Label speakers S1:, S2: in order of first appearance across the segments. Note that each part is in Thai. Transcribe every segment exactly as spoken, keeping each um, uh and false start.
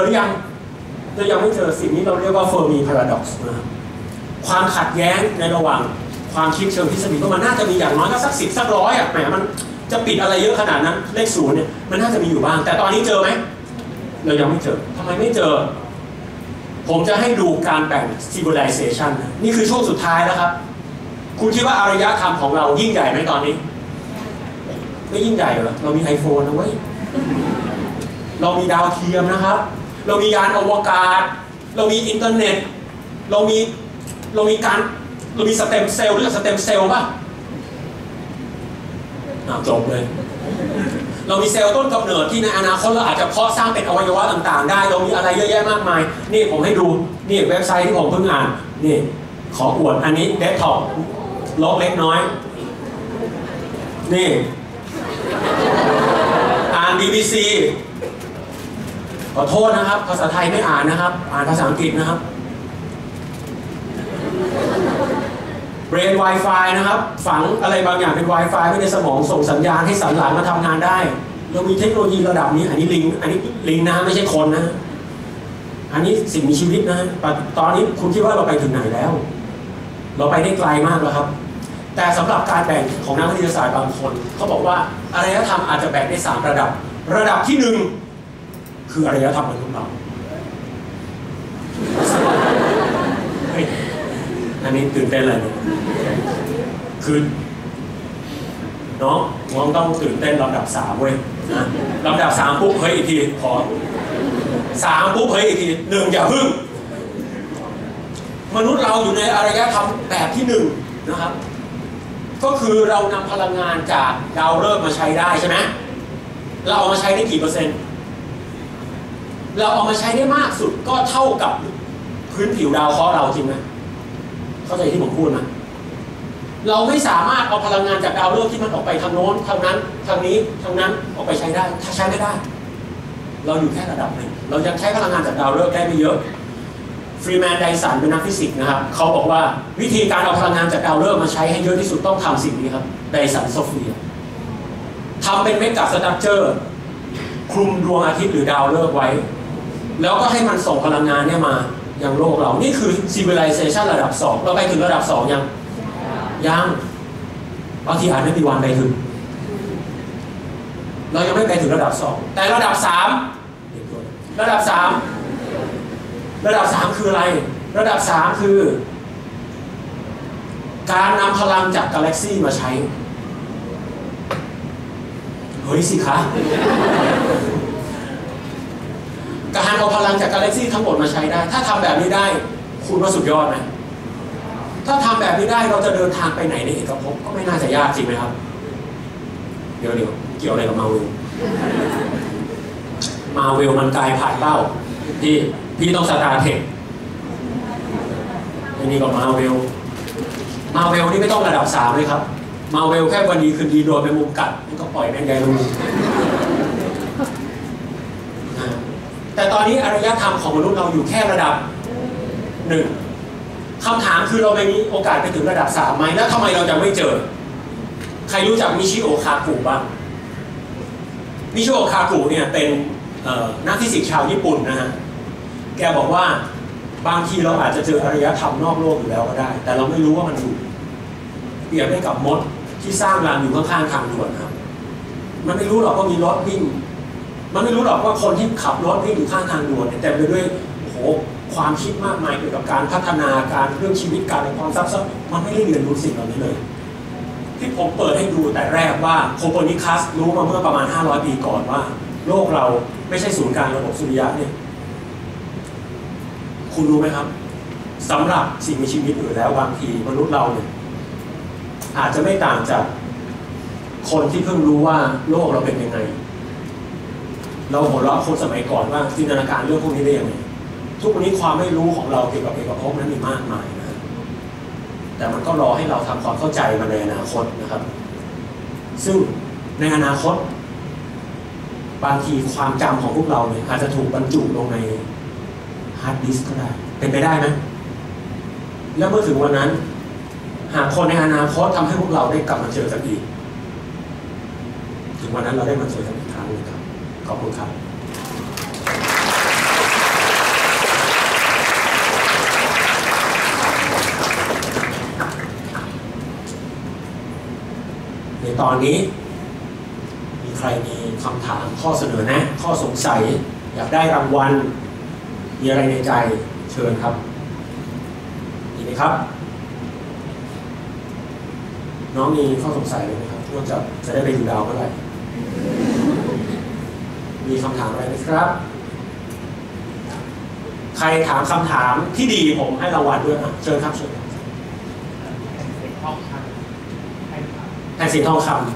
S1: รือยังเรายังไม่เจอสิ่งนี้เราเรียกว่าเฟอร์มีพาราด็อกซ์นะครับความขัดแย้งในระหว่างความคิดเชิงทฤษฎีก็มันน่าจะมีอย่างน้อยก็สักสิบสักร้อยอ่ะแหมมันจะปิดอะไรเยอะขนาดนั้นเลขศูนย์เนี่ยมันน่าจะมีอยู่บ้างแต่ตอนนี้เจอไหมเรายังไม่เจอทำไมไม่เจอผมจะให้ดูการแบ่ง civilization นี่คือช่วงสุดท้ายแล้วครับคุณคิดว่าอารยธรรมของเรายิ่งใหญ่ไหมตอนนี้ไม่ยิ่งใหญ่เหรอเรามี iPhone นะเว้ยเรามีดาวเทียมนะครับเรามียานอวกาศเรามีอินเทอร์เน็ตเรามีเรามีการเรามีสเต็มเซลล์หรือสเต็มเซลล์ป่ะจบเลยเรามีเซลล์ต้นกำเนิดที่ในอนาคตเราอาจจะเพาะสร้างเป็นอวัยวะต่างๆได้เรามีอะไรเยอะแยะมากมายนี่ผมให้ดูนี่เว็บไซต์ที่ผมเพิ่งอ่านนี่ขออวดอันนี้เดสก์ท็อปลบเล็กน้อยนี่อ่าน บี บี ซี ขอโทษนะครับภาษาไทยไม่อ่านนะครับอ่านภาษาอังกฤษนะครับเบรน Wi-Fi นะครับฝังอะไรบางอย่างเป็น Wi-Fi ไว้ในสมองส่งสัญญาณให้สันหลังมาทำงานได้เรามีเทคโนโลยีระดับนี้อันนี้ลิงอันนี้ลิงนะไม่ใช่คนนะอันนี้สิ่งมีชีวิตนะตอนนี้คุณคิดว่าเราไปถึงไหนแล้วเราไปได้ไกลมากแล้วครับแต่สำหรับการแบ่งของนักวิทยาศาสตร์บางคนเขาบอกว่าอารยธรรมอาจจะแบ่งได้สามระดับระดับที่หนึ่งคืออารยธรรมมนุษย์เราอันนี้ตื่นเต้นเลยคือน้องน้องต้องตื่นเต้นลำดับสามเว้ยนะลำดับสามปุ๊บเฮ้ยอีกทีขอสามปุ๊บเฮ้ยอีกทีหนึ่งอย่าพึ่งมนุษย์เราอยู่ในอารยธรรมแบบที่หนึ่งนะครับก็คือเรานำพลังงานจากดาวฤกษ์มาใช้ได้ใช่ไหมเราเอามาใช้ได้กี่เปอร์เซ็นต์เราเอามาใช้ได้มากสุดก็เท่ากับพื้นผิวดาวเคราะห์เราจริงไหมเข้าใจที่ผมพูดไหมเราไม่สามารถเอาพลังงานจากดาวฤกษ์ที่มันออกไปทางโน้นทางนั้นทางนี้ทางนั้นออกไปใช้ได้ถ้าใช้ไม่ได้เราอยู่แค่ระดับหนึ่งเรายังใช้พลังงานจากดาวฤกษ์ได้ไม่เยอะฟรีแมนไดสันเป็นนักฟิสิกส์นะครับเขาบอกว่าวิธีการเอาพลังงานจากดาวฤกษ์มาใช้ให้เยอะที่สุดต้องทำสิ่งนี้ครับไดสันโซเฟียทำเป็นเมกะสตรัคเจอร์คลุมดวงอาทิตย์หรือดาวฤกษ์ไว้แล้วก็ให้มันส่งพลังงานเนี่ยมายังโลกเรานี่คือ civilization ระดับสองเราไปถึงระดับสองยังยังบางทีอาจไม่มีวันไปถึงเรายังไม่ไปถึงระดับสองแต่ระดับสามระดับสามระดับสามคืออะไรระดับสามคือการนำพลังจากกาแล็กซี่มาใช้เฮ้ยสิคะการเอาพลังจากกาแล็กซี่ทั้งหมดมาใช้ได้ถ้าทำแบบนี้ได้คุณว่าสุดยอดไหมถ้าทำแบบนี้ได้เราจะเดินทางไปไหนในเอกภพก็ไม่น่าจะยากจริงไหมครับเดี๋ยวเดี๋ยวเกี่ยวอะไรกับมาเวลมาเวลมันกลายผ่านเป้าพี่พี่ต้องสตาร์เทคอันนี้ก็มาเวลมาเวลนี่ไม่ต้องระดับสามเลยครับมาเวลแค่วันดีคืนดีโดนไปมุมกัดมันก็ปล่อยแมงใหญ่ลงแต่ตอนนี้อารยธรรมของมนุษย์เราอยู่แค่ระดับหนึ่งคำถามคือเราไม่มีโอกาสไปถึงระดับสามไหมแล้วทำไมเราจะไม่เจอใครรู้จักมิชิโอคากุบ้างมิชิโอคากุเนี่ยเป็นนักฟิสิกส์ชาวญี่ปุ่นนะฮะแกบอกว่าบางทีเราอาจจะเจออารยธรรมนอกโลกอยู่แล้วก็ได้แต่เราไม่รู้ว่ามันอยู่เปรียบได้กับมดที่สร้างรังอยู่ข้างๆทางด่วนครับมันไม่รู้หรอกว่ามีรถวิ่งมันไม่รู้หรอกว่าคนที่ขับรถวิ่งอยู่ข้างทางด่วนแต่ไปด้วยโอ้โหความคิดมากมายเกี่ยวกับการพัฒนาการเรื่องชีวิตการในความซับซ้อนมันไม่ได้เรียนรู้สิ่งเหล่านี้เลยที่ผมเปิดให้ดูแต่แรกว่าโคเปอร์นิคัสรู้มาเมื่อประมาณห้าร้อยปีก่อนว่าโลกเราไม่ใช่ศูนย์กลางระบบสุริยะเนี่ยคุณรู้ไหมครับสำหรับสิ่งมีชีวิตอื่นแล้วบางทีมนุษย์เราเนี่ยอาจจะไม่ต่างจากคนที่เพิ่งรู้ว่าโลกเราเป็นยังไงเราหัวเราะคนสมัยก่อนว่าจินตนาการเรื่องพวกนี้ได้ยังไงทุกวันนี้ความไม่รู้ของเราเกี่ยวกับเอกภพนั้นมีมากมายนะแต่มันก็รอให้เราทำความเข้าใจมาในอนาคตนะครับซึ่งในอนาคตบางทีความจำของพวกเราเนี่ยอาจจะถูกบรรจุลงในฮาร์ดดิสก์ก็ได้เป็นไปได้ไหมแล้วเมื่อถึงวันนั้นหากคนในอนาคตทำให้พวกเราได้กลับมาเจอกันอีกถึงวันนั้นเราได้มาเจอกันอีกครั้งนึงครับขอบคุณครับตอนนี้มีใครมีคำถามข้อเสนอแนะข้อสงสัยอยากได้รางวัลมีอะไรในใจเชิญครับมีไหมครับน้องมีข้อสงสัยเลยไหมครับนอกจากจะได้ไปดูดาวเมื่อไหร่มีคำถามอะไรไหมครับใครถามคำถามที่ดีผมให้รางวัลด้วยนะเชิญครับเชิญแผ่นสีทองคำ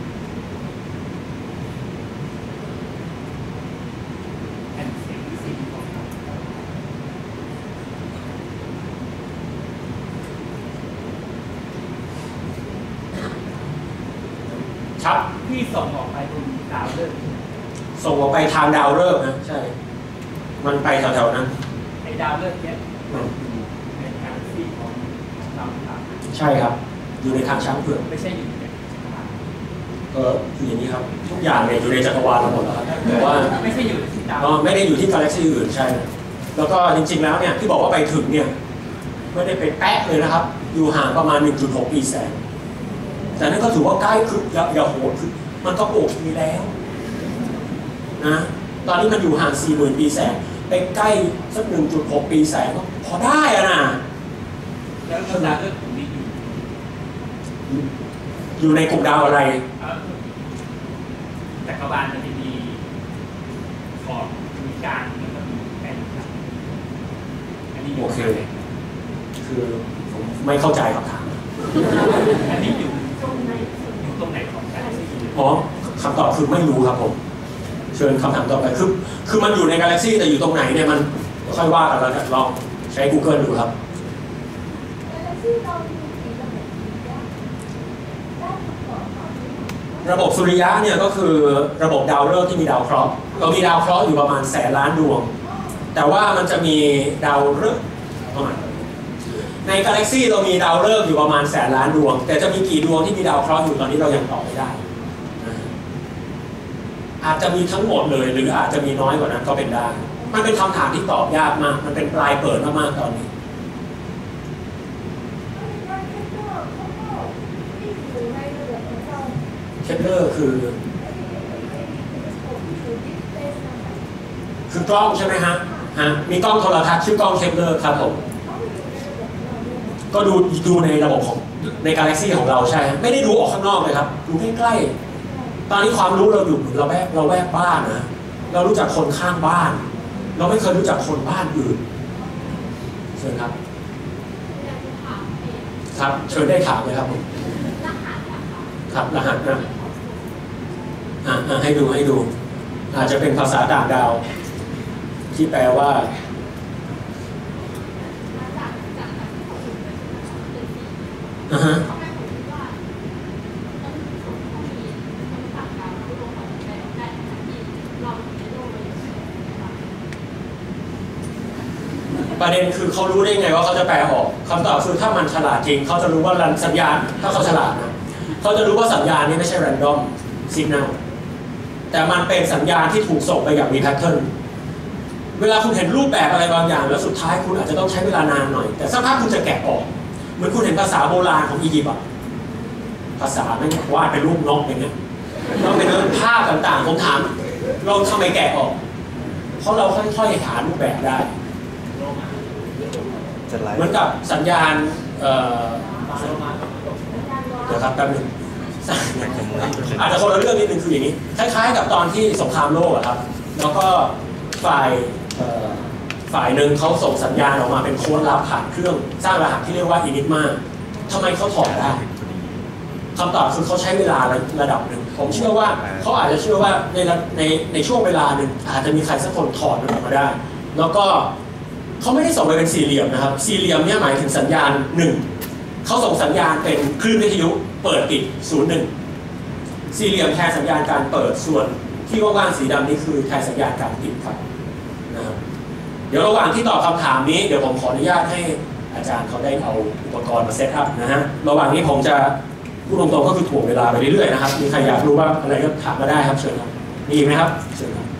S1: ครับ
S2: ที่ส่งออกไปตรงดาวฤกษ์
S1: ส่งออกไปทางดาวฤกษ์นะใช่มันไปแถวๆนั้น
S2: ไอ้ดาวฤกษ์เนี่ยในทางซีของดาวต่าง
S1: ใช่ครับอยู่ในทางช้างเผือก
S2: ไม่ใช่อยู่ในจักรวาล
S1: เออคืออย่างนี้ครับทุกอย่างเนี่ยอยู่ในจักรวาลเราหมดแล้วแต่ว่า
S2: ไม่ใช่อยู่ที่ดาว
S1: ไม่ได้อยู่ที่กาแล็กซี่อื่นใช่แล้วก็จริงๆแล้วเนี่ยที่บอกว่าไปถึงเนี่ยไม่ได้ไปแป๊ะเลยนะครับอยู่ห่างประมาณ หนึ่งจุดหก ปีแสงแต่นั่นก็ถือว่าใกล้คืออย่าอย่าโหดคือมันก็โอบมีแล้วนะตอนนี้มันอยู่ห่าง สี่หมื่น ปีแสงไปใกล้สัก หนึ่งจุดหก ปีแสงก็พอได้อะนะ
S2: แล้วดาวฤกษ์นี้อยู่
S1: อยู่ในกลุ่มดาวอะไร
S2: จักรวาลมันจะมีขอบมีกลางแล้วก็มีแผ่นอันนี้
S1: โอเคคือผมไม่เข้าใจคำถาม
S2: อันนี้อยู่ตรงไหนอยู่ตรงไหนของกาแล็กซี่
S1: อ๋อคำตอบคือไม่รู้ครับผมเชิญคำถามต่อไปคือคือมันอยู่ในกาแล็กซี่แต่อยู่ตรงไหนเนี่ยมันค่อยว่ากันแล้วกันลองใช้ Google ดูครับระบบสุริยะเนี่ยก็คือระบบดาวฤกษ์ที่มีดาวเคราะห์เรามีดาวเคราะห์อยู่ประมาณแสนล้านดวงแต่ว่ามันจะมีดาวฤกษ์ประมาณในกาแล็กซี่เรามีดาวฤกษ์อยู่ประมาณแสนล้านดวงแต่จะมีกี่ดวงที่มีดาวเคราะห์อยู่ตอนนี้เรายังตอบไม่ได้อาจจะมีทั้งหมดเลยหรืออาจจะมีน้อยกว่านั้นก็เป็นได้มันเป็นคำถามที่ตอบยากมากมันเป็นปลายเปิดมากๆตอนนี้เคปเลอร์คือคือกล้องใช่ไหมฮะฮะมีกล้องโทรทัศน์ชื่อกล้องเคปเลอร์ครับผมก็ดูดูในระบบของในกาแล็กซี่ของเราใช่ไม่ได้ดูออกข้างนอกเลยครับดูใกล้ๆตอนนี้ความรู้เราอยู่เราแวกเราแวกบ้านนะเรารู้จักคนข้างบ้านเราไม่เคยรู้จักคนบ้านอื่นเชิญครับครับเชิญได้ถามเลยครับผมครับรหัสนะอ่าให้ดูให้ดูอาจจะเป็นภาษาต่างดาวที่แปลว่าอ่าฮะประเด็นคือเขารู้ได้ไงว่าเขาจะแปลออกคำตอบคือถ้ามันฉลาดจริงเขาจะรู้ว่าสัญญาณถ้าเขาฉลาดนะเขาจะรู้ว่าสัญญาณนี้ไม่ใช่ random signal แต่มันเป็นสัญญาณที่ถูกส่งไปอย่างมีแพทเทิร์นเวลาคุณเห็นรูปแบบอะไรบางอย่างแล้วสุดท้ายคุณอาจจะต้องใช้เวลานานหน่อยแต่สักพักคุณจะแกะออกเหมือนคุณเห็นภาษาโบราณของอียิปต์อะภาษาไม่วาดเป็นรูปนกอย่างเงี้ยเราเป็นภาพต่างๆผมถามเราทำไมแกะออกเพราะเราค่อยๆหารูปแบบได้เหมือนกับสัญญาณเอ่อเดี๋ยวครับแป๊บนึงอาจจะคนละเรื่องนิดนึงคืออย่างนี้คล้ายๆกับตอนที่สงครามโลกอะครับแล้วก็ฝ่ายฝ่ายหนึ่งเขาส่งสัญญาณออกมาเป็นโค้ดลับผ่านเครื่องสร้างรหัสที่เรียกว่าอินิกมาทำไมเขาถอดได้คำตอบคือเขาใช้เวลาระดับหนึ่งผมเชื่อว่าเขาอาจจะเชื่อว่าในในในช่วงเวลาหนึ่งอาจจะมีใครสักคนถอดมันออกมาได้แล้วก็เขาไม่ได้ส่งไปเป็นสี่เหลี่ยมนะครับสี่เหลี่ยมเนี่ยหมายถึงสัญญาณหนึ่งเขาส่งสัญญาณเป็นคลื่นวิทยุเปิดปิดศูนย์หนึ่งสี่เหลี่ยมแทนสัญญาณการเปิดส่วนที่ว่างๆสีดำนี่คือแทนสัญญาณการปิดครับนะครับเดี๋ยวระหว่างที่ตอบคำถามนี้เดี๋ยวผมขออนุญาตให้อาจารย์เขาได้เอาอุปกรณ์มาเซตอัพนะฮะระหว่างนี้ผมจะพูดตรงๆก็คือถ่วงเวลาไปเรื่อยๆนะครับมีใครอยากรู้ว่าอะไรก็ถามมาได้ครับเชิญครับมีไหมครับเชิญครับ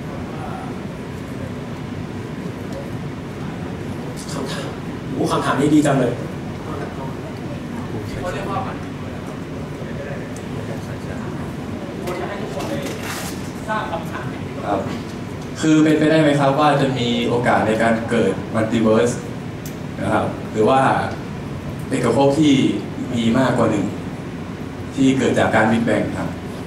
S1: คำถามโอ้คำถามนี้ดีจังเลย
S2: ทราบคำถามไหม
S3: ครับคือเป็นไปได้ไหมครับว่าจะมีโอกาสในการเกิดมัลติเวิร์สนะครับหรือว่าเอกภพที่มีมากกว่าหนึ่งที่เกิดจากการบิ๊กแบงครับ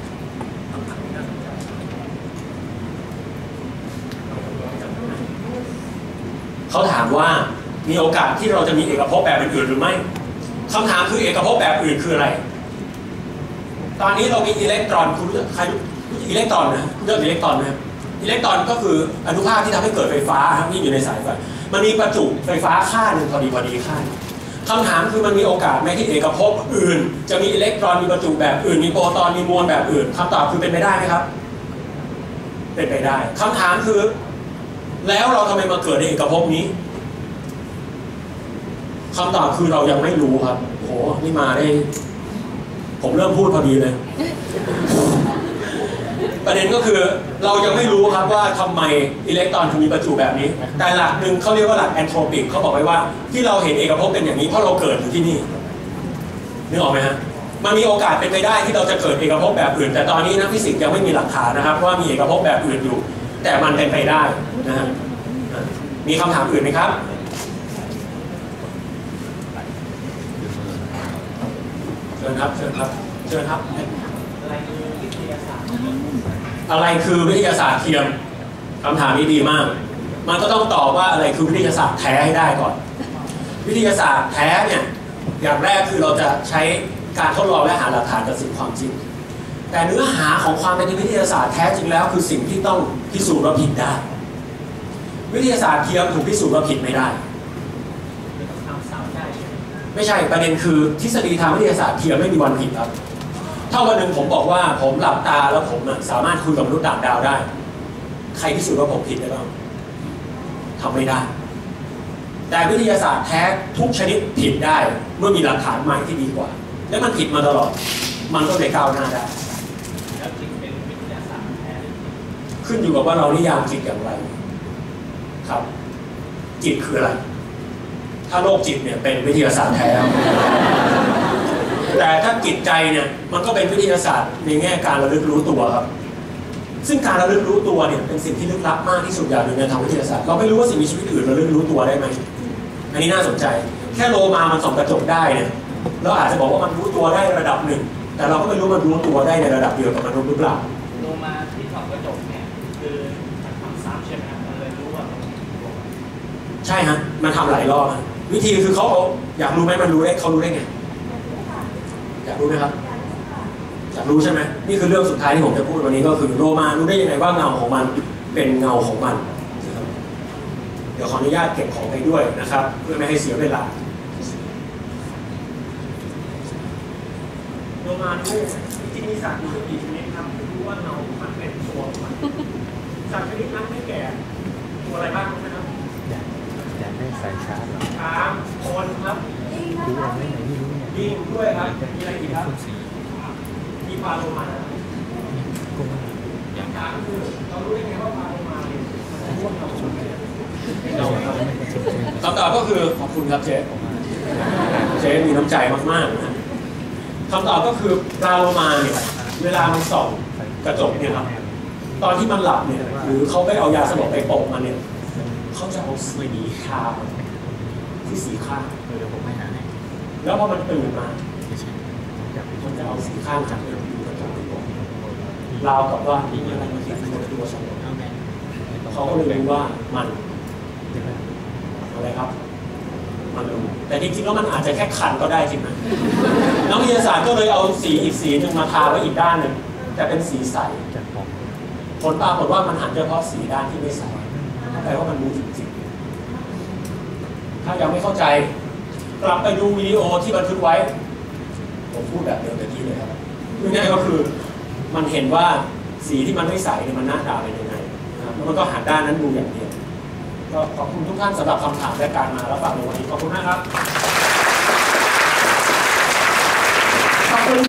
S1: เขาถามว่ามีโอกาสที่เราจะมีเอกภพแบบอื่นหรือไม่คำถามคือเอกภพแบบอื่นคืออะไรตอนนี้เรามีอิเล็กตรอนคุณใครอิเล็กตรอนนะเรื่องอิเล็กตรอนนะอิเล็กตรอนก็คืออนุภาคที่ทำให้เกิดไฟฟ้าที่อยู่ในสายไฟมันมีประจุไฟฟ้าค่าหนึ่งพอดีพอดีค่าคำถามคือมันมีโอกาสไหมที่เอกภพอื่นจะมีอิเล็กตรอนมีประจุแบบอื่นมีโปรตอนมีมวลแบบอื่นคำตอบคือเป็นไปได้ไหมครับเป็นไปได้คำถามคือแล้วเราทำไมมาเกิดในเอกภพนี้คำตอบคือเรายังไม่รู้ครับโหนี่มาได้ผมเริ่มพูดพอดีเลยประเด็นก็คือเรายังไม่รู้ครับว่าทำไมอิเล็กตรอนถึงมีประจุแบบนี้แต่หลักหนึ่งเขาเรียกว่าหลักแอนโทรปิกเขาบอกไว้ว่าที่เราเห็นเอกภพเป็นอย่างนี้เพราะเราเกิดอยู่ที่นี่นึกออกไหมฮะมันมีโอกาสเป็นไปได้ที่เราจะเกิดเอกภพแบบอื่นแต่ตอนนี้นักฟิสิกส์ยังไม่มีหลักฐานนะครับว่ามีเอกภพแบบอื่นอยู่แต่มันเป็นไปได้นะฮะมีคำถามอื่นไหมครับเชิญครับเชิญครับเชิญครับ
S2: อะไรคือวิทยาศาสตร์
S1: อะไรคือวิทยาศาสตร์เทียมคำถามนี้ดีมากมันก็ต้องตอบว่าอะไรคือวิทยาศาสตร์แท้ให้ได้ก่อนวิทยาศาสตร์แท้เนี่ยอย่างแรกคือเราจะใช้การทดลองและหาหลักฐานจากสิ่งความจริงแต่เนื้อหาของความเป็นวิทยาศาสตร์แท้จริงแล้วคือสิ่งที่ต้องพิสูจน์ว่าผิดได้วิทยาศาสตร์เทียมถูกพิสูจน์ว่าผิดไม่ได้ไม่ใช่ประเด็นคือทฤษฎีทางวิทยาศาสตร์เทียมไม่มีวันผิดครับถ้าวันหนึ่งผมบอกว่าผมหลับตาแล้วผมสามารถคุยกับมนุษย์ต่างดาวได้ใครพิสูจน์ว่าผมผิดได้บ้างทำไม่ได้แต่วิทยาศาสตร์แท้ทุกชนิดผิดได้เมื่อมีหลักฐานใหม่ที่ดีกว่าและมันผิดมาตลอดมันก็เลยก้าวหน้าได้
S2: แล้วจึงเป็นวิทยาศาสตร์แท้
S1: ขึ้นอยู่กับว่าเรานิยามจิตอย่างไรครับจิตคืออะไรถ้าโรคจิตเนี่ยเป็นวิทยาศาสตร์แท้แต่ถ้าจิตใจเนี่ยมันก็เป็นวิทยาศาสตร์ในแง่การระลึกรู้ตัวครับซึ่งการระลึกรู้ตัวเนี่ยเป็นสิ่งที่ลึกลับมากที่สุดอย่างหนึ่งในทางวิทยาศาสตร์เราไม่รู้ว่าสิ่งมีชีวิตอื่นระลึกรู้ตัวได้ไหมอันนี้น่าสนใจแค่โลมามันส่องกระจกได้เนี่ยเราอาจจะบอกว่ามันรู้ตัวได้ระดับหนึ่งแต่เราก็ไม่รู้มันรู้ตัวได้ในระดับเดียวกับมนุษย์หรือเปล่า
S2: โลมาที่ส่องกระจกเนี่ยคือมันทำซ้ำใช่ไหมครับมันเลยรู้ว่า
S1: ใช่ฮะมันทำหลายรอบวิธีคือเขาอยากรู้ไหมมันรู้ได้เขารู้ได้ไงอยากรู้ไหมครับอยากรู้ใช่ไหมนี่คือเรื่องสุดท้ายที่ผมจะพูดวันนี้ก็คือโลมารู้ได้ยังไงว่าเงาของมันเป็นเงาของมันเดี๋ยวขออนุญาตเก็บของไปด้วยนะครับเพื่อไม่ให้เสียเวลาโลมารู้ที่มีสัตว์อยู่กี่ชนิดครับรู้ว่าเงามันเป็นตัวมันสัตว์ชนิดนั้นไม่แก่ตัวอะไรบ้างนะครับ
S4: อยากได้สายชาร์จหรอ
S1: ช้างคนครับ
S4: ดูอะไรไหนไม่รู้เนี่ย
S1: ลิงด้วยครับมีอะไรอีกครับมีปลาโลมาอย่างช้างคือเรารู้ได้ไงว่าปลาโลมาเนี่ยมันร่วมกับชุดคำตอบก็คือขอบคุณครับเจ๊เจ๊มีน้ำใจมากๆนะคำตอบก็คือปลาโลมาเนี่ยเวลามันส่องกระจกเนี่ยครับตอนที่มันหลับเนี่ยหรือเขาไปเอายาสลบไปโปะมันเนี่ยเขาจะเอาสีขาวที่สีข้างแล้วพอมันตื่นมามันจะเอาสีข้างจากเดิมดูกระจกไปบอกราวกับว่ามีอะไรมาติดในตัวสมองเขาก็เลยรู้ว่ามันอะไรครับมันรู้แต่จริงๆแล้วมันอาจจะแค่คันก็ได้จริงไหมนักวิทยาศาสตร์ก็เลยเอาสีอีกสีหนึ่งมาทาไว้อีกด้านหนึ่งแต่เป็นสีใสผลปรากฏว่ามันหันเฉพาะสีด้านที่ไม่ใสแปลว่ามันรู้จริงๆถ้ายังไม่เข้าใจกลับไปดูวิดีโอที่บันทึกไว้ผมพูดแบบเดิมตะกี้เลยครับง่ายๆก็คือมันเห็นว่าสีที่มันไม่ใสเนี่ยมันหน้าตาเป็นยังไงแล้วมันก็หันด้านนั้นดูอย่างเดียวก็ขอบคุณทุกท่านสำหรับคำถามและการมารับฟังในวันนี้ขอบคุณมากครับ